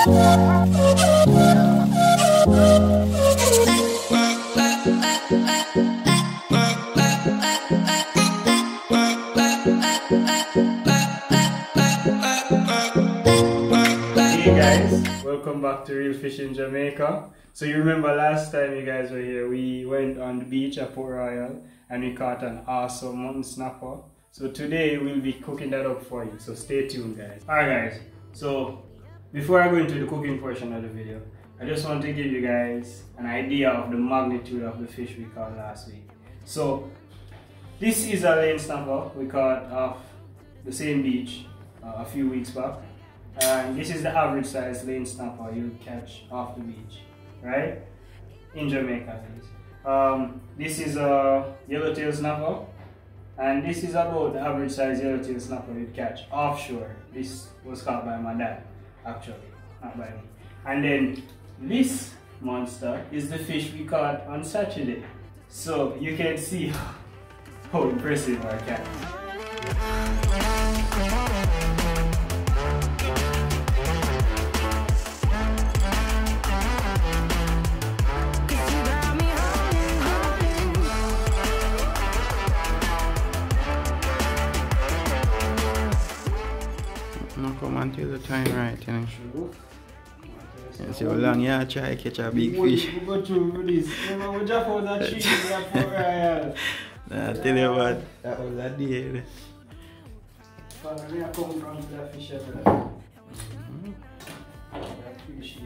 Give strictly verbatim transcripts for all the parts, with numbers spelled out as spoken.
Hey guys, welcome back to Real Fish in Jamaica. So you remember last time you guys were here, we went on the beach at Port Royal and we caught an awesome mutton snapper. So today we'll be cooking that up for you, so stay tuned guys. Alright guys, so before I go into the cooking portion of the video, I just want to give you guys an idea of the magnitude of the fish we caught last week. So this is a lane snapper we caught off the same beach uh, a few weeks back. And this is the average size lane snapper you catch off the beach, right? In Jamaica at least. Um, this is a yellowtail snapper, and this is about the average size yellowtail snapper you'd catch offshore. This was caught by my dad, actually, not by me. And then this monster is the fish we caught on Saturday. So you can see how impressive our cat is. No come until the time right, you know. True. You see how long you try to catch a big fish. We go through this. Remember we just found that tree in that Port Royal. Nah, I tell you what, that was a day. Father, we are coming from that fish ever. Mm-hmm. I appreciate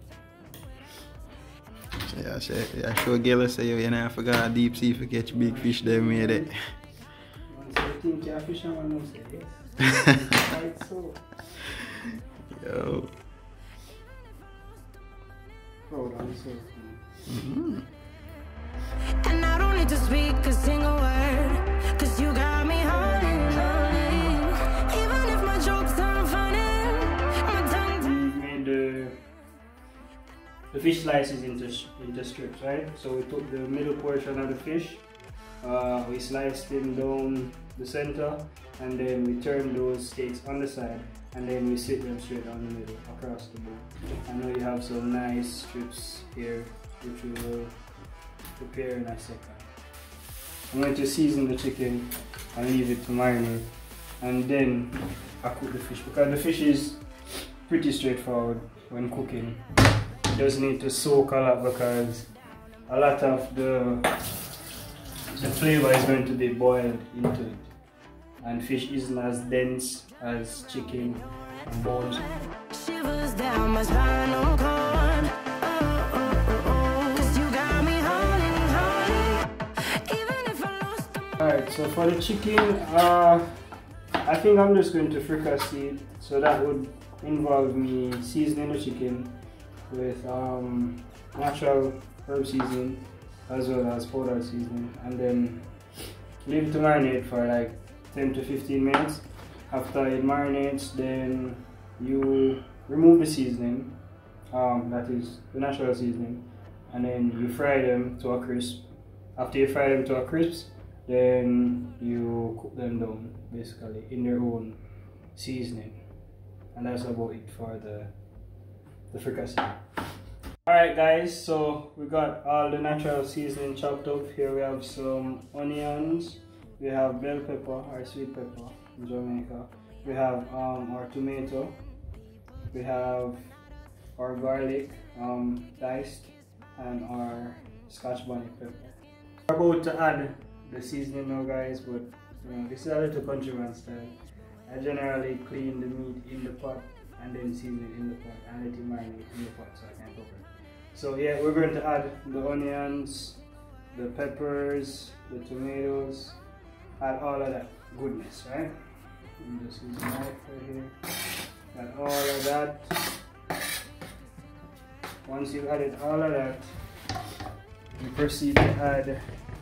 it. So yeah, so, yeah, show girl say you know I forgot a deep sea for catch big fish they made it. Once you think you're a fisherman, you say yes. Right, so. Yo. Proud of so. Mm-hmm. And I don't need to speak a single word, cause you got me holding, holding. Even if my jokes aren't funny, my tongue. We made the, the fish slices into, into strips, right? So we took the middle portion of the fish, uh, we sliced them down the center, and then we turn those steaks on the side, and then we sit them straight down the middle across the bowl. I know you have some nice strips here, which we will prepare in a second. I'm going to season the chicken and leave it to marinate, and then I cook the fish, because the fish is pretty straightforward when cooking. It doesn't need to soak a lot because a lot of the, the flavor is going to be boiled into it. And fish isn't as dense as chicken and bones. Shivers down my spinal cord. Oh, oh, oh, oh. Cause you got me holding, holding. Even if I lost the. Alright, so for the chicken, uh, I think I'm just going to fricassee it. So that would involve me seasoning the chicken with um, natural herb seasoning as well as powdered seasoning, and then leave it to marinate for like ten to fifteen minutes. After it marinates, then you remove the seasoning, um, that is the natural seasoning, and then you fry them to a crisp. After you fry them to a crisp, then you cook them down basically in their own seasoning, and that's about it for the, the fricassee. Alright guys, so we got all the natural seasoning chopped up. Here we have some onions. We have bell pepper, or sweet pepper in Jamaica. We have um, our tomato. We have our garlic um, diced, and our scotch bonnet pepper. We're about to add the seasoning now guys, but you know, this is a little countryman style. I generally clean the meat in the pot and then season it in the pot and let it marinate in the pot so I can cook it. So yeah, we're going to add the onions, the peppers, the tomatoes, add all of that goodness, right? And just use a knife right here. Add all of that. Once you've added all of that, you proceed to add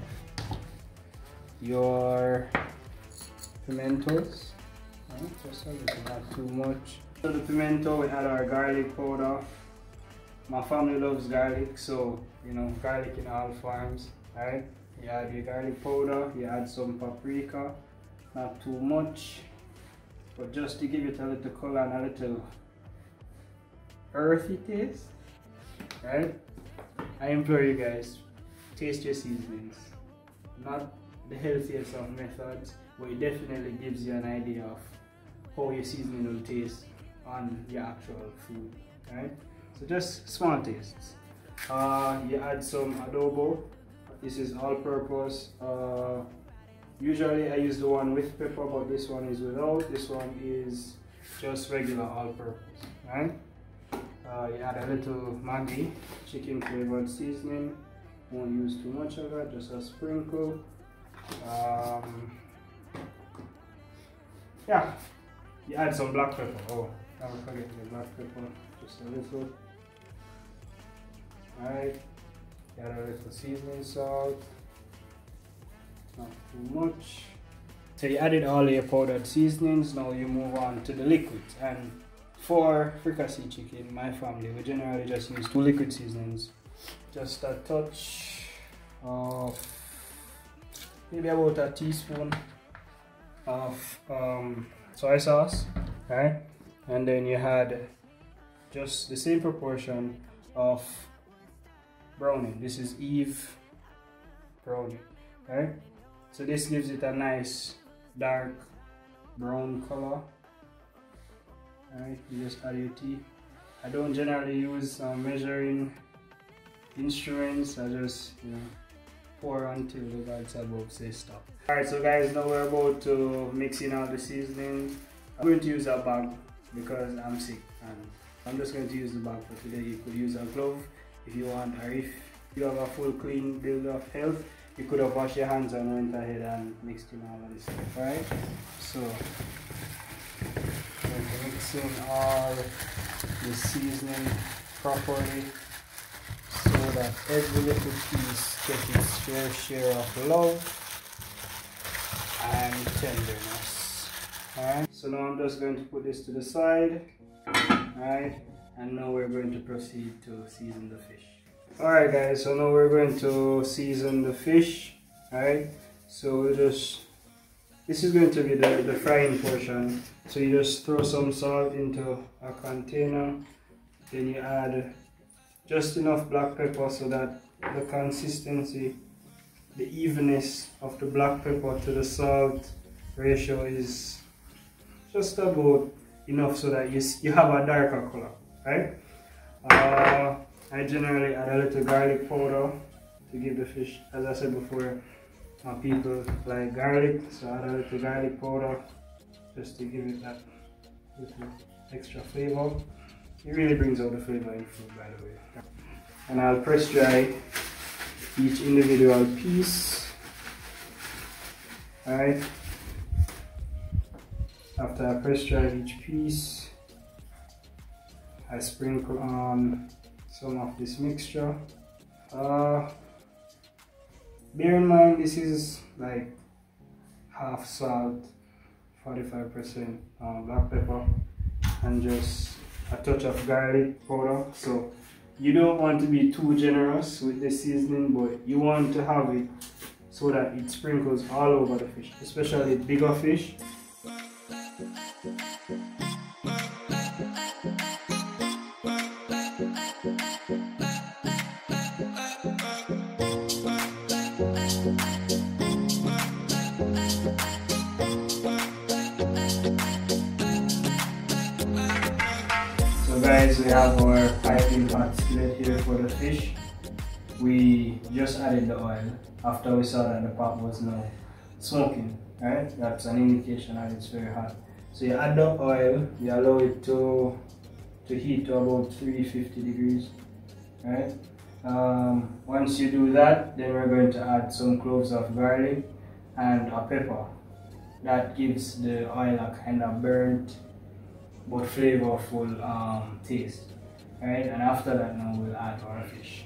your pimentos. Right? Just a little, not too much. So the pimento, we add our garlic powder. My family loves garlic, so you know, garlic in all forms, right? You add your garlic powder, you add some paprika, not too much, but just to give it a little color and a little earthy taste, right? I implore you guys, taste your seasonings. Not the healthiest of methods, but it definitely gives you an idea of how your seasoning will taste on your actual food, right? So just small tastes. Uh, you add some adobo. This is all-purpose. Uh, usually I use the one with pepper, but this one is without. This one is just regular all-purpose, right? Uh, you add a little Maggi, chicken flavored seasoning. Won't use too much of that, just a sprinkle. Um, yeah, you add some black pepper. Oh, never forget the black pepper, just a little. Alright, add a little seasoning salt, not too much. So you added all your powdered seasonings. Now you move on to the liquids. And for fricassee chicken, my family, we generally just use two liquid seasonings. Just a touch of, maybe about a teaspoon of um, soy sauce, right? And then you had just the same proportion of browning. This is Eve browning, right? So this gives it a nice dark brown color. Alright, you just add your tea. I don't generally use um, measuring instruments. I just, you know, pour until the gods above say stop. Alright, so guys, now we're about to mix in all the seasoning. I'm going to use a bag because I'm sick, and I'm just going to use the bag for today. You could use a glove if you want, or if you have a full clean build of health, you could have washed your hands and went ahead and mixed in all of this stuff. Alright, so I'm going to mix in all the seasoning properly so that every little piece gets its fair share of love and tenderness. Alright, so now I'm just going to put this to the side. Alright, and now we're going to proceed to season the fish. Alright guys, so now we're going to season the fish. Alright, so we'll just, this is going to be the, the frying portion. So you just throw some salt into a container, then you add just enough black pepper so that the consistency, the evenness of the black pepper to the salt ratio is just about enough so that you, you have a darker color, right? Uh, I generally add a little garlic powder to give the fish, as I said before, uh, people like garlic, so add a little garlic powder just to give it that little extra flavor. It really brings out the flavor in food, by the way. And I'll press dry each individual piece. Alright. After I press dry each piece, I sprinkle on some of this mixture. Uh, bear in mind, this is like half salt, forty-five percent uh, black pepper, and just a touch of garlic powder. So you don't want to be too generous with the seasoning, but you want to have it so that it sprinkles all over the fish, especially bigger fish. So guys, we have our piping hot skillet here for the fish. We just added the oil after we saw that the pot was now smoking, right? That's an indication that it's very hot. So you add the oil, you allow it to to heat to about three fifty degrees, right? Um, once you do that, then we're going to add some cloves of garlic and a pepper. That gives the oil a kind of burnt but flavorful um, taste, right? And after that, now we'll add our fish.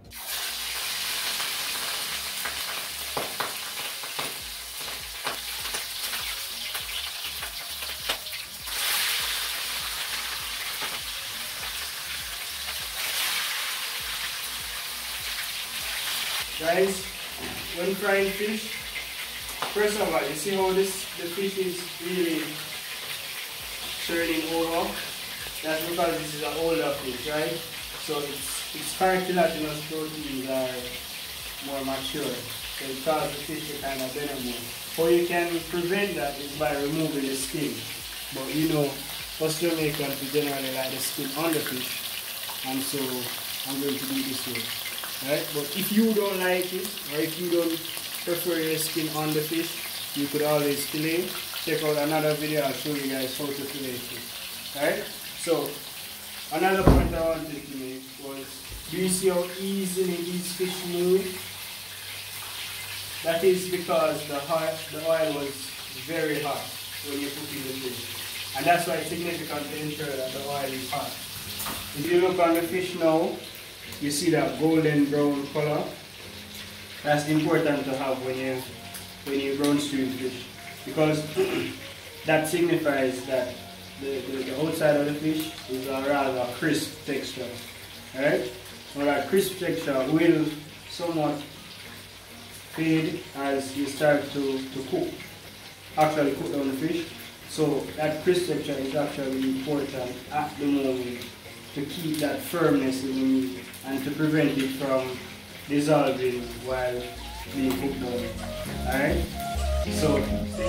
Guys, when frying fish, first of all, you see how this the fish is really turning over. That's because this is an older fish, right? So its, its cartilaginous proteins are more mature. So it causes the fish to kind of bend more. How you can prevent that is by removing the skin. But you know, us Jamaicans, we generally like the skin on the fish. And so I'm going to do it this way. Right? But if you don't like it, or if you don't prefer your skin on the fish, you could always fillet. Check out another video, I'll show you guys how to fillet fish. Alright? So, another point I wanted to make was, do you see how easily these fish move? That is because the, hot, the oil was very hot when you cook in the fish. And that's why it's significant to ensure that the oil is hot. If you look on the fish now, you see that golden brown color. That's important to have when you when you brown stew fish, because that signifies that the, the, the outside of the fish is a rather crisp texture. Alright? So that crisp texture will somewhat fade as you start to, to cook, actually cook down the fish. So that crisp texture is actually important at the moment to keep that firmness in the meat and to prevent it from dissolving while being cooked down. Alright? So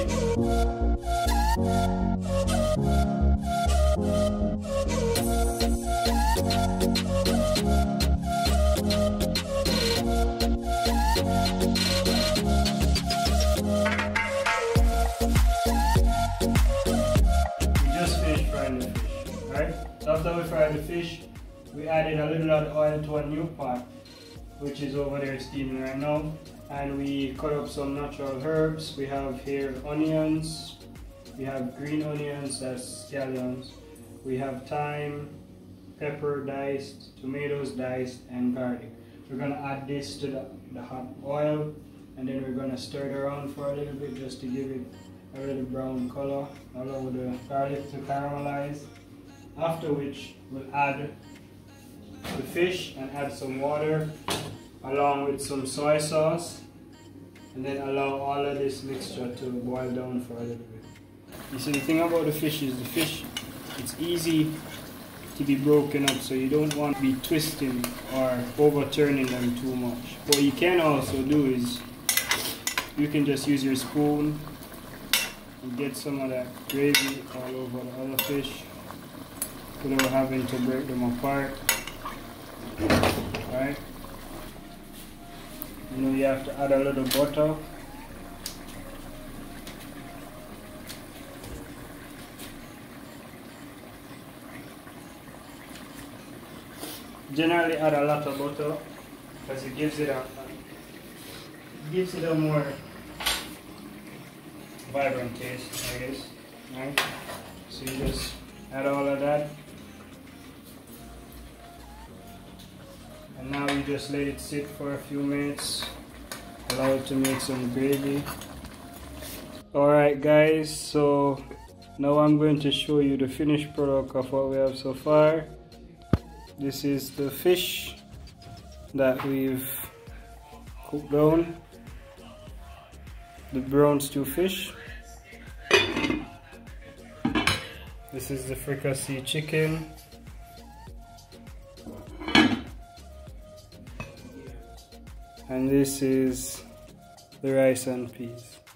we just finished frying the fish. Alright? So after we fried the fish, we added a little of oil to a new pot, which is over there steaming right now, and we cut up some natural herbs. We have here onions, we have green onions, that's scallions, we have thyme, pepper diced, tomatoes diced, and garlic. We're going to add this to the, the hot oil, and then we're going to stir it around for a little bit just to give it a little brown color, allow the garlic to caramelize, after which we'll add the fish and add some water along with some soy sauce, and then allow all of this mixture to boil down for a little bit. You see, the thing about the fish is the fish, it's easy to be broken up, so you don't want to be twisting or overturning them too much. What you can also do is you can just use your spoon and get some of that gravy all over the other fish without having to break them apart. Alright? You know, you have to add a little butter. Generally add a lot of butter because it gives it a it gives it a more vibrant taste, I guess. Right? So you just add all of that. And now you just let it sit for a few minutes, allow it to make some gravy. Alright guys, so now I'm going to show you the finished product of what we have so far. This is the fish that we've cooked down, the brown stew fish. This is the fricassee chicken. And this is the rice and peas.